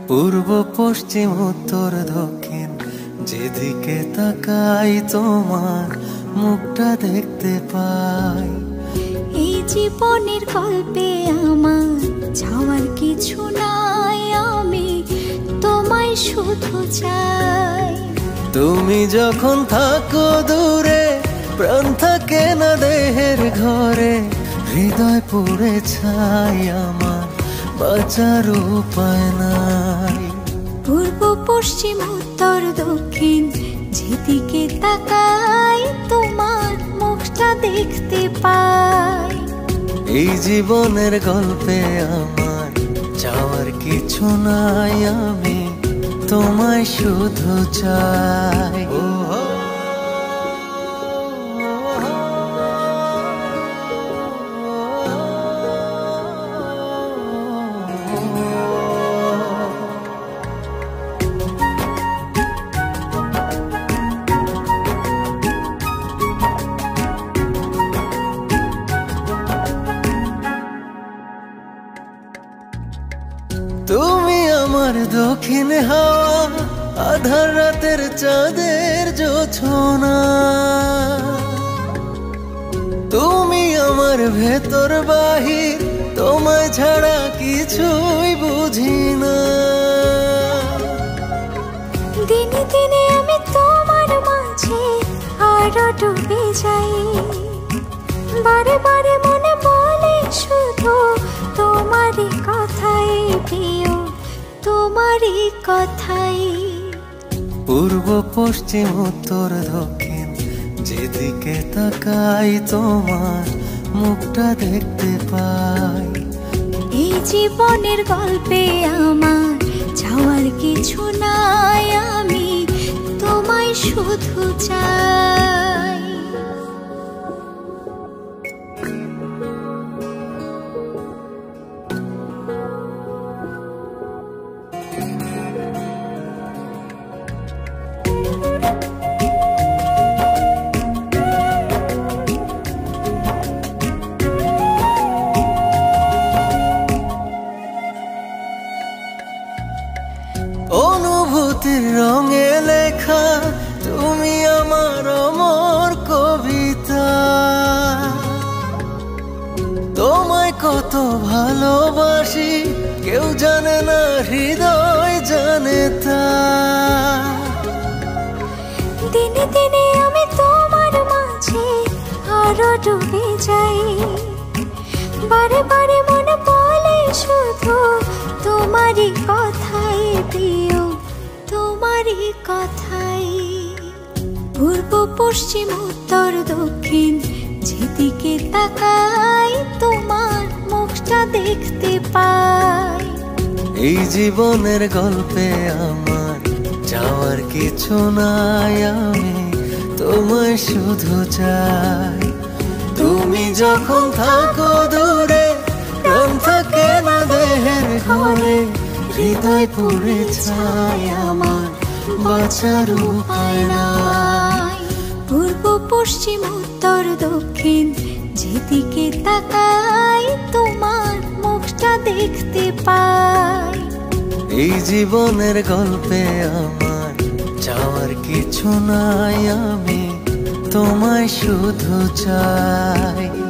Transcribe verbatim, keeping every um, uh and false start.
পূর্ব পশ্চিম উত্তর দক্ষিণ যেদিকে তাকাই তোমার মুখটা দেখতে পাই। এই জীবনের গল্পে আমার যাওয়ার কিছু নাই, আমি তোমায় শুধু চাই। তুমি যখন থাকো দূরে প্রাণ থাকে না দেহের ঘরে, হৃদয় পুড়ে ছাই আমার বাঁচার উপায় নাই। পূর্ব পশ্চিম উত্তর দক্ষিণ যেদিকে তাকাই তোমার মুখটা দেখতে পাই। এই জীবনের গল্পে আমার যাওয়ার কিছু নাই, আমি তোমায় শুধু চাই। তুমি আমার দক্ষিণ হাওয়া, আধার রাতের চাঁদের জোছনা। তুমি আমার ভেতর বাহির, তোমায় ছাড়া কিছুই বুঝি না। দিনে দিনে আমি তোমার মাঝে আরো ডুবে যাই, বারে বারে মনে বলে শুধু তোমারই কথাই প্রিয়, তোমারই কথাই। পূর্ব পশ্চিম উত্তর দক্ষিণ যেদিকে তাকাই তোমার মুখটা দেখতে পাই। এই জীবনের গল্পে আমার যাওয়ার কিছু নাই, আমি তোমায় শুধু চাই। অনুভূতির রঙে লেখা তুমি আমার অমর কবিতা। তোমায় কত ভালোবাসি কেউ জানে না, হৃদয় জানে তা। দিনে দিনে আমি তোমার মাঝে আরো ডুবে যাই, বারে বারে মনে বলে শুধু তোমারই কথাই প্রিয়, তোমারই কথাই। পূর্ব পশ্চিম উত্তর দক্ষিণ যেদিকে তাকাই তোমার মুখটা দেখতে পাই। এই জীবনের গল্পে আমার যাওয়ার কিছু নাই, আমি তোমায় শুধু চাই। তুমি যখন থাকো দূরে প্রাণ থাকে না দেহের ঘরে, হৃদয় পুড়ে ছাই আমার বাঁচার উপায় নাই। পূর্ব পশ্চিম উত্তর দক্ষিণ যেদিকে তাকাই তোমার মুখটা দেখতে পাই। এই জীবনের গল্পে আমার যাওয়ার কিছু নাই, আমি তোমায় শুধু চাই।